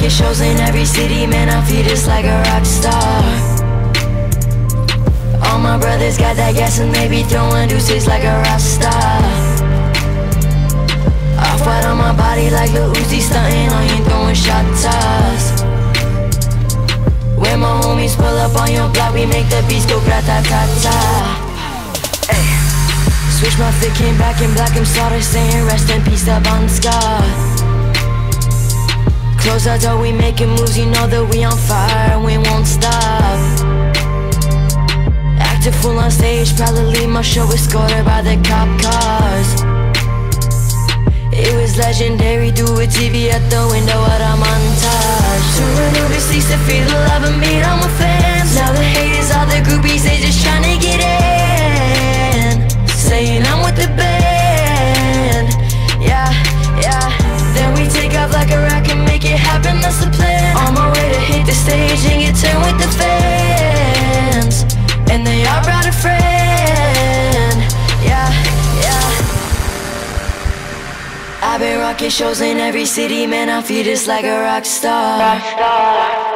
rocking shows in every city, man, I feel just like a rock star. All my brothers got that gas and they be throwing deuces like a rock star. Off-white on my body like Lil Uzi, stunting on you, throwing shot toss. When my homies pull up on your block, we make the beats go grata-ta-ta. Ay. Switch my fit, came back in black, I'm slaughter, saying rest in peace to Bon Scott. Close the door, we making moves, you know that we on fire and we won't stop. Acting full on stage, probably leave my show escorted by the cop cars. It was legendary, do a TV at the window, what a montage. Touring overseas to feel the love and meet all my fans. Now the haters, all the groupies, they just tryna get in, saying I'm with the band. Yeah, yeah. Then we take off like a rocket and make it happen, that's the plan. On my way to hit the stage and get turned with the fans. And they all brought a friend. Yeah, yeah. I've been rocking shows in every city, man, I feel just like a rock star.